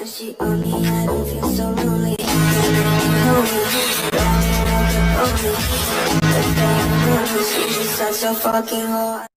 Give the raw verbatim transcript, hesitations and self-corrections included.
When she on me, I don't feel so lonely. She's such a fucking whore.